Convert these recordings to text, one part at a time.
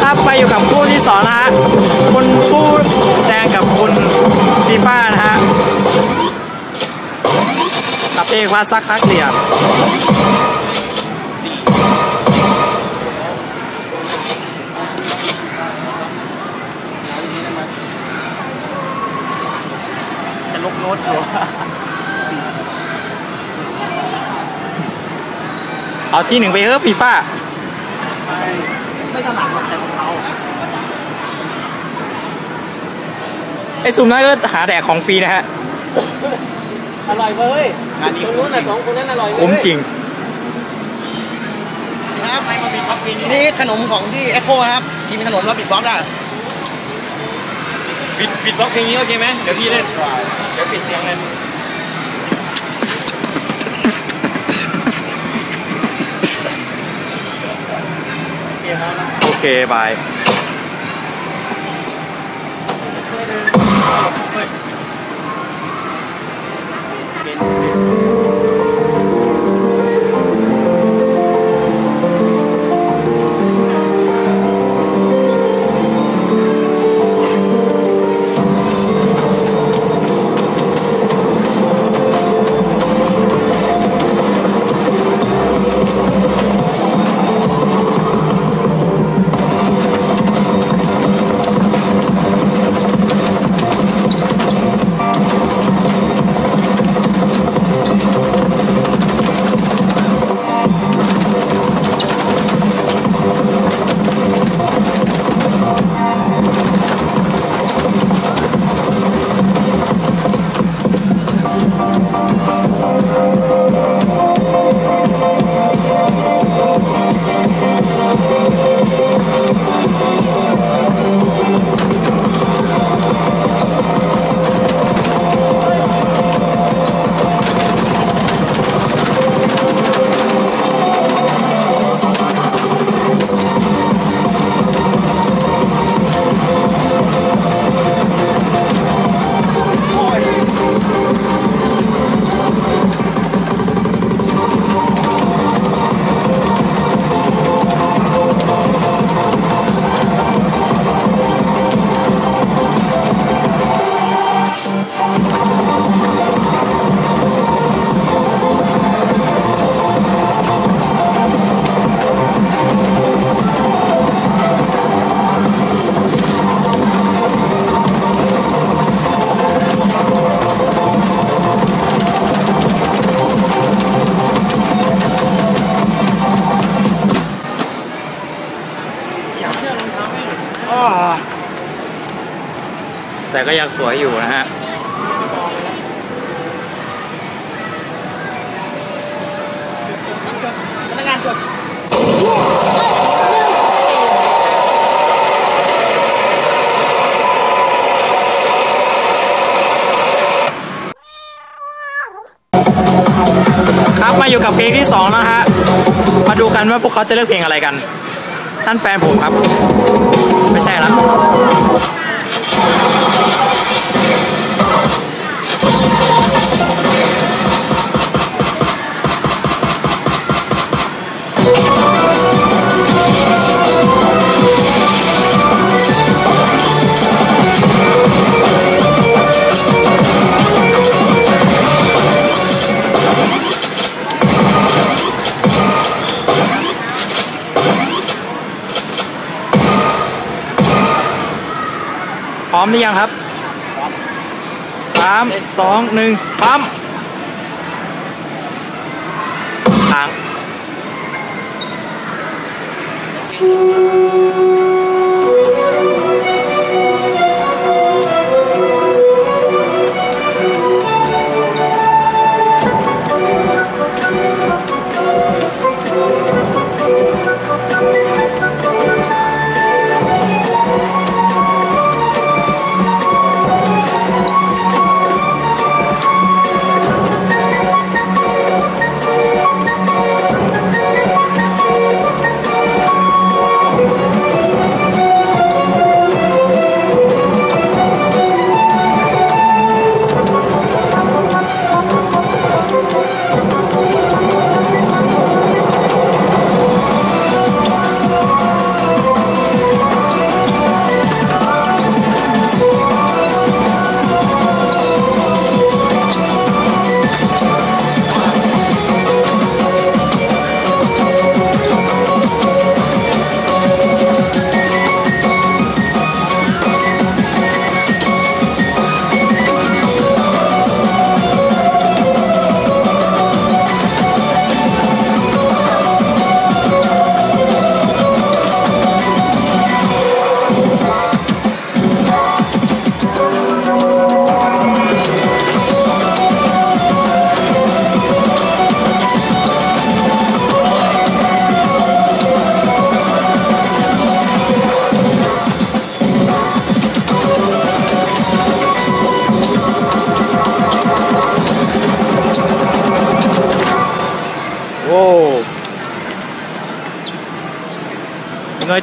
ครับมาอยู่กับคู่ที่2นะฮะคุณคู่แดงกับคุณฟีฟ่านะฮะกับเอกวาซักคักเหลี่ยมจะลกโน้ตชัวร์เอาที่1ไปฟีฟ่าไม่ถนัดแต่ของเขาไอ้ซุ่มนั้นก็หาแดกของฟรีนะฮะอร่อยเว้ยงานนี้คนนู้นน่ะ2คนนั้นอร่อยคุ้มจริงครับนี่ขนมของที่เอ็กโคครับกินขนมแล้วบิดบล็อกได้บิดบล็อกเพลงนี้โอเคไหมเดี๋ยวพี่เล่นเดี๋ยวปิดเสียงเลยโอเคบายแต่ก็ยังสวยอยู่นะฮะพนักงานจดครับมาอยู่กับเพลงที่2นะฮะมาดูกันว่าพวกเขาจะเลือกเพลงอะไรกันท่านแฟนผมครับไม่ใช่ละพร้อมหรือยังครับ3 2 1ปั๊มทาง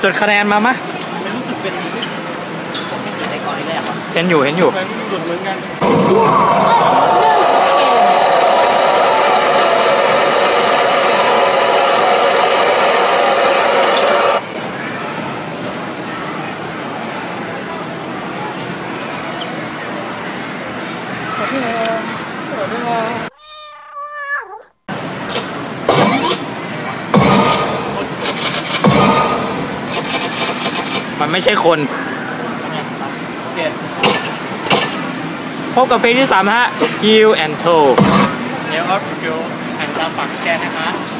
จดคะแนนมามะไม่รู้สึกเป็นในก่อนแรกอ่ะเห็นอยู่เห็นอยู่หลุดเหมือนกันมันไม่ใช่คนเปลี่ยนพบกับเพลงที่3ฮะ Heal and Toe เนลออฟฟิวแห่งตามปากแกนะคะ